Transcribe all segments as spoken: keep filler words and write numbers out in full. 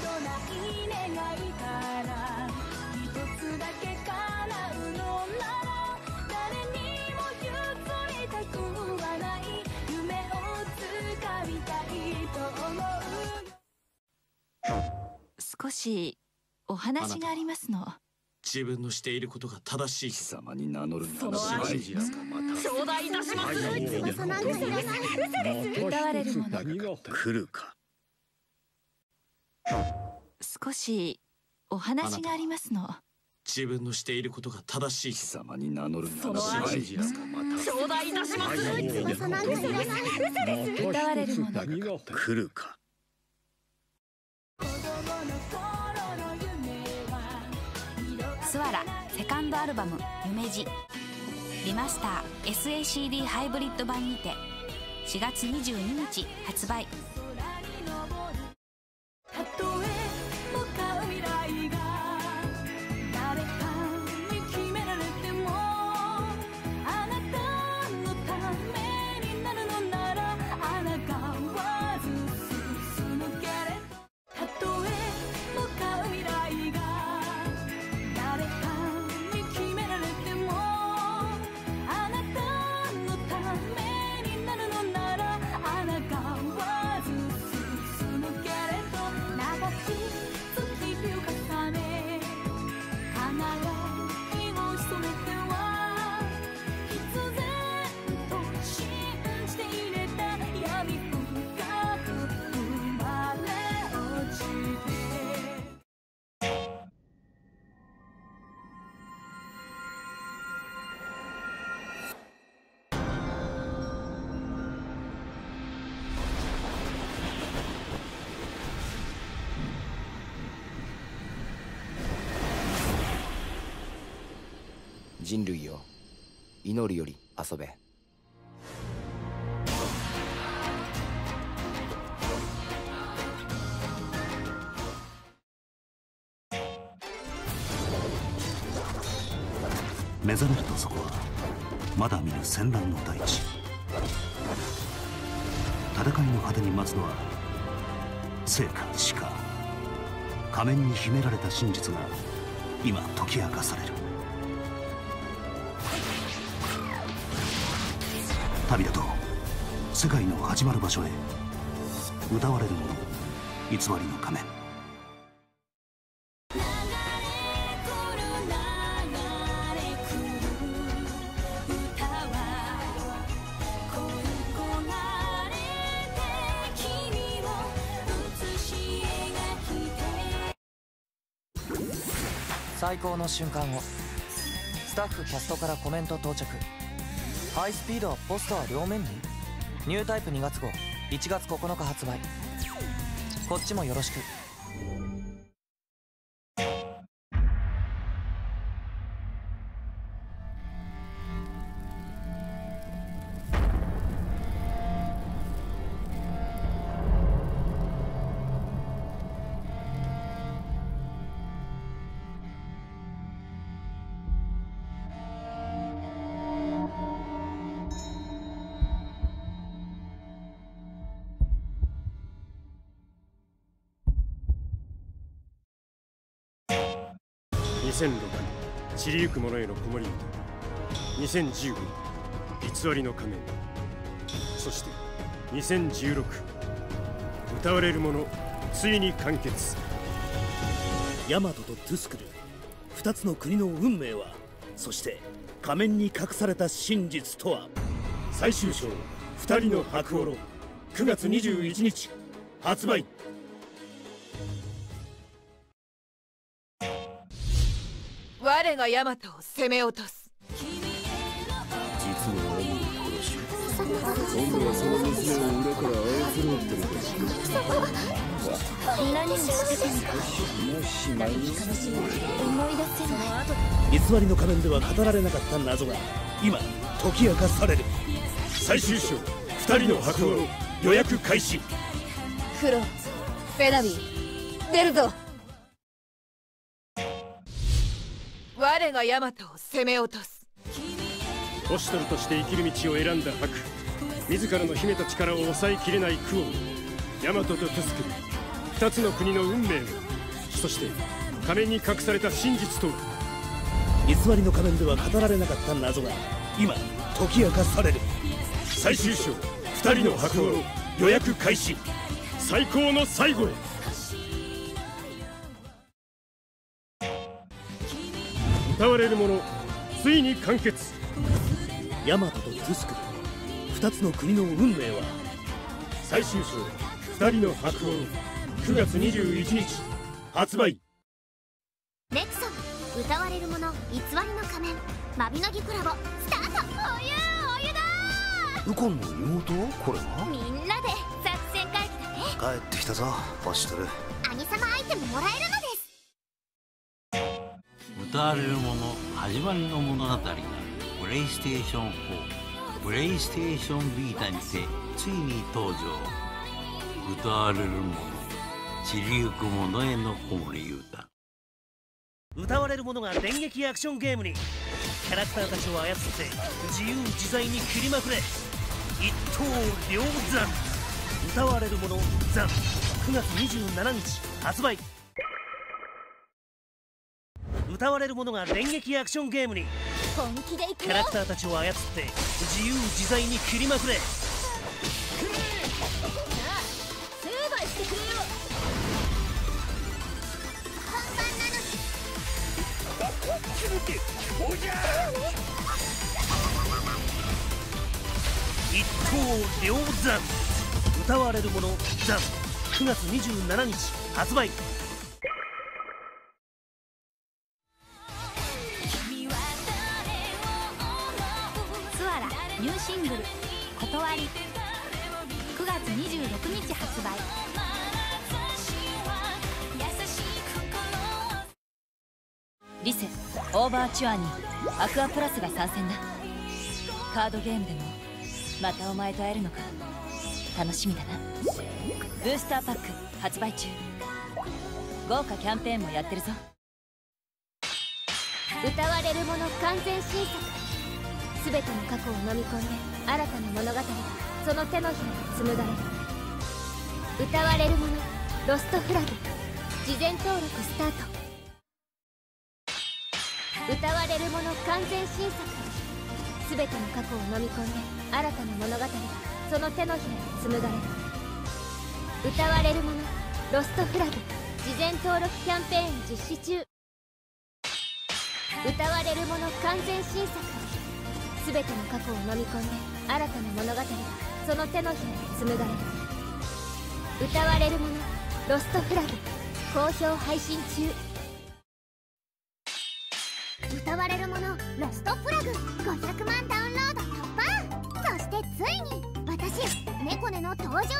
ない願いから一つだけ叶うのなら誰にも譲りたくはない夢を掴みたいと思う。少しお話がありますの。 自分のしていることが正しい。貴様に名乗るなら信じますか。 頂戴いたします。歌われるもの来るか。 少しお話がありますの。 自分のしていることが正しい。 貴様に名乗るなら信じますか。 頂戴いたします。歌われるもの来るか。 スワラセカンドアルバム「夢路」リマスター エスエーシーディー ハイブリッド版にてしがつにじゅうににち発売。たとえ向かう未来が誰かに決められてもあなたのためになるのならあなたは進むけれどたとえ向かう未来が誰かに決められてもあなたのためになるのならあなたは進むけれど長き月日を重ね輝きを潜めては必然と信じて入れた闇深く生まれ落ちて人類よ、祈るより遊べ。 目覚めるとそこはまだ見ぬ戦乱の大地。戦いの果てに待つのは生か死か。仮面に秘められた真実が今解き明かされる。旅だと世界の始まる場所へ。歌われるもの、偽りの仮面。 最高の瞬間を。スタッフキャストからコメント到着。ハイスピードはポスター両面に。ニュータイプにがつ号いちがつここのか発売。こっちもよろしく。 にせんろく散りゆく者への子守歌、にせんじゅうご偽りの仮面、そしてにせんじゅうろく歌われる者ついに完結。 ヤマトとトゥスクル、二つの国の運命は、そして仮面に隠された真実とは。 最終章二人の白オロ、くがつにじゅういちにち発売。 我がヤマトを攻め落とす。 実の兄を殺し、今度はその娘を裏から操ろうってのか。 何をしてたのかしまいに思い出せない。 偽りの仮面では語られなかった謎が今解き明かされる。 最終章二人の白オロ予約開始。 フロ、フェナミー、出るぞ。我がヤマトを攻め落とす。 ホシトルとして生きる道を選んだハク、自らの秘めた力を抑えきれないクオン、ヤマトとトゥスクル、 二つの国の運命を、そして仮面に隠された真実とは。 偽りの仮面では語られなかった謎が今解き明かされる。 最終章二人の白魚の予約開始。最高の最後へ。歌われるものついに完結。 ヤマトとトゥスクル、二つの国の運命は。 最終章二人の白魚のくがつにじゅういちにち発売。 ネクソン歌われるもの偽りの仮面マビノギコラボスタート。お湯お湯だウコンの妹。これはみんなで作戦会議だね。 帰ってきたぞポシトル。 兄様アイテムもらえるのです。 歌われるもの始まりの物語がプレイステーションフォー、プレイステーションビータにてついに登場。歌われるもの散りゆくものへの子守歌。 歌われるものが電撃アクションゲームに。キャラクターたちを操って自由自在に切りまくれ。一刀両断。歌われるものザンくがつにじゅうしちにち発売。歌われるものが電撃アクションゲームに。 本気でいくよ。 キャラクターたちを操って自由自在に切りまくれ。 成敗してくれよ。本番なのに。 一刀両断。歌われるものザンくがつにじゅうしちにち発売。 スワラニューシングル「断り」くがつにじゅうろくにち発売。 リセオーバーチュアにアクアプラスが参戦だ。カードゲームでもまたお前と会えるのか楽しみだな。ブースターパック発売中。豪華キャンペーンもやってるぞ。 歌われるもの完全新作。全ての過去を飲み込んで新たな物語がその手のひらに紡がれる。歌われるものロストフラグ事前登録スタート。歌われるもの完全新作。全ての過去を飲み込んで新たな物語がその手のひらに紡がれる。歌われるものロストフラグ事前登録キャンペーン実施中。歌われるもの完全新作。全ての過去を飲み込んで新たな物語がその手のひらに紡がれる。歌われるものロストフラグ好評配信中。歌われるものロストフラグごひゃくまんダウンロード突破。そしてついに私猫根の登場なのです。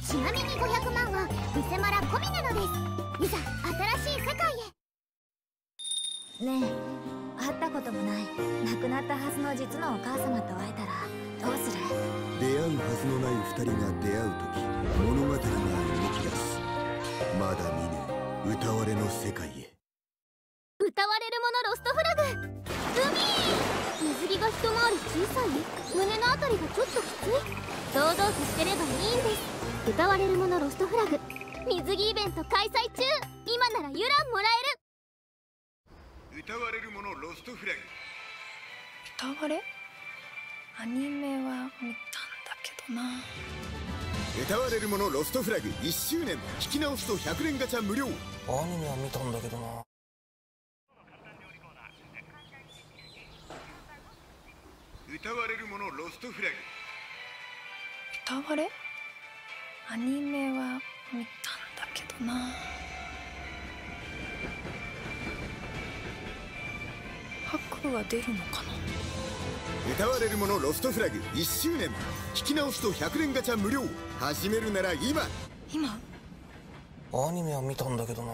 ちなみにごひゃくまんはリセマラ込みなのです。いざ新しい世界へ。 ねえ、会ったこともない亡くなったはずの実のお母様と会えたらどうする？ 出会うはずのない二人が出会う時、物語が動き出す。まだ見ぬ歌われの世界へ。 歌われるものロストフラグ海。水着が一回り小さい。胸のあたりがちょっときつい。堂々としてればいいんです。歌われるものロストフラグ水着イベント開催中。今ならユランもらえる。 歌われるものロストフラグ。 歌われアニメは見たんだけどな。 歌われるものロストフラグいっしゅうねん引き直すとひゃくねんガチャ無料。 アニメは見たんだけどな。 歌われるものロストフラグ。 歌われアニメは見たんだけどな。ハクは出るのかな。 歌われるものロストフラグいっしゅうねん引き直すとひゃくねんガチャ無料。始めるなら今。 今アニメは見たんだけどな。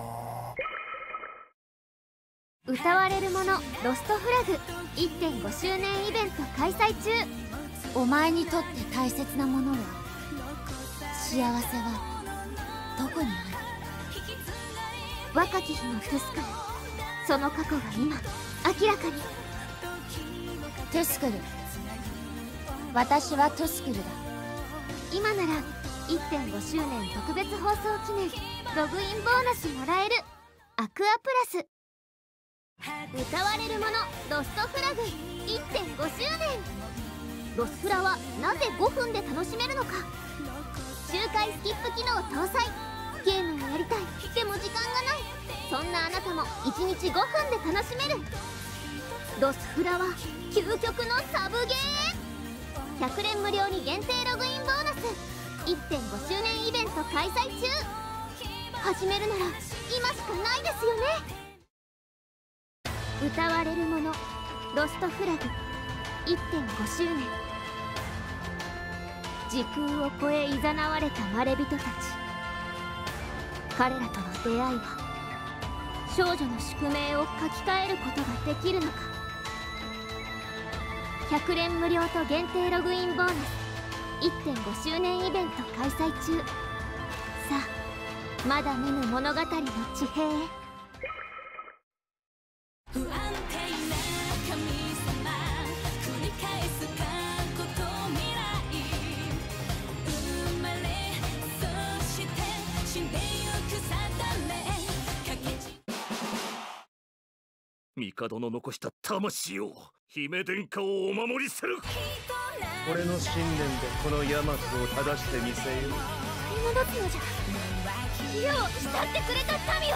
歌われるものロストフラグ いってんご 周年イベント開催中。お前にとって大切なものは、幸せはどこにある？若き日のトゥスクル、その過去が今明らかに。トゥスクル、私はトゥスクルだ。今なら いってんご 周年特別放送記念ログインボーナスもらえるアクアプラス。歌われるものロストフラグ いってんご 周年。ロスフラはなぜごふんで楽しめるのか。周回スキップ機能搭載。ゲームをやりたいでも時間がない、そんなあなたもいちにちごふんで楽しめる。ロスフラは究極のサブゲー。ひゃくれん無料に限定ログインボーナス。 いってんご 周年イベント開催中。始めるなら今しかないですよね。歌われるものロストフラグ いってんご 周年。時空を超えいざなわれたまれびとたち。彼らとの出会いは少女の宿命を書き換えることができるのか。ひゃくれん無料と限定ログインボーナス いってんご 周年イベント開催中。さあまだ見ぬ物語の地平へ。 不安定な神様繰り返す過去と未来。生まれそして死んでゆく定め。かけち帝の残した魂を姫殿下をお守りする。 俺の信念でこのヤマトを正してみせよう。 取り戻すのじゃ。火を慕ってくれた民を。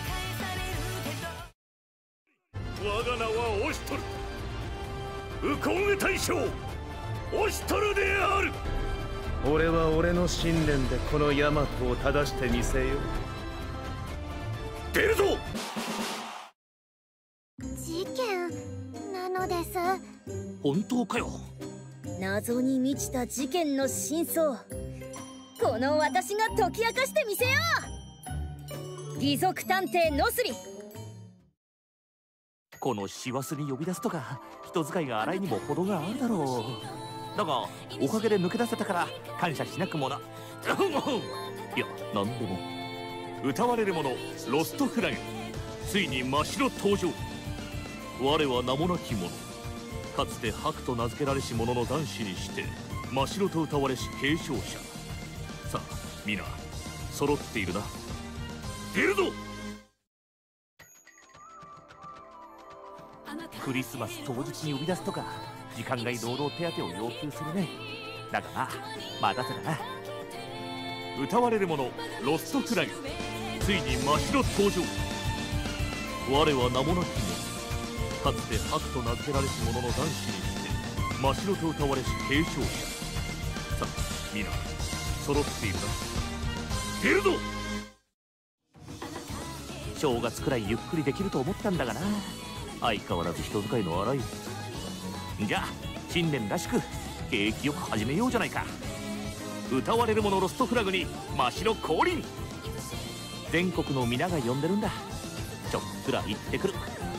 我が名はオシトル、ウコング大将オシトルである。 俺は俺の信念でこのヤマトを正してみせよう。 出るぞ。 事件なのです。 本当かよ。 謎に満ちた事件の真相、この私が解き明かしてみせよう。義賊探偵ノスリ。 この師走に呼び出すとか人使いが荒いにも程があるだろう。だがおかげで抜け出せたから感謝しなくもな。いや何でも。歌われるものロストフラグ、ついに真白登場。我は名もなき者、かつて白と名付けられし者の男子にして真白と歌われし継承者。さあ皆揃っているな。出るぞ。クリスマス当日に呼び出すとか時間外労働手当を要求するね。だがまあ待たせだな。歌われるものロストフラグ、ついに真白登場。我は名もなき者、かつて白と名付けられし者の男子にして真白と歌われし継承者。さあ皆揃っているな。出るぞ。正月くらいゆっくりできると思ったんだがな、相変わらず人使いの荒い。じゃあ新年らしく景気よく始めようじゃないか。歌われるものロストフラグに真白降臨。全国の皆が呼んでるんだ。ちょっくら行ってくる。